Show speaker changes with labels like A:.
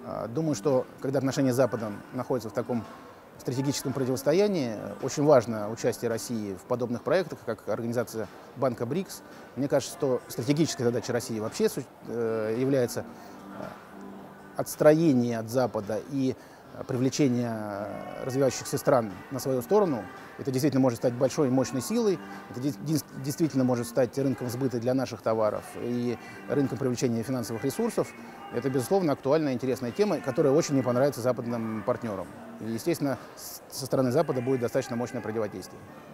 A: Думаю, что когда отношения с Западом находятся в таком стратегическом противостоянии, очень важно участие России в подобных проектах, как организация банка БРИКС. Мне кажется, что стратегической задачей России вообще является отстроение от Запада и привлечение развивающихся стран на свою сторону. Это действительно может стать большой и мощной силой, это действительно может стать рынком сбыта для наших товаров и рынком привлечения финансовых ресурсов. Это, безусловно, актуальная и интересная тема, которая очень не понравится западным партнерам. И, естественно, со стороны Запада будет достаточно мощное противодействие.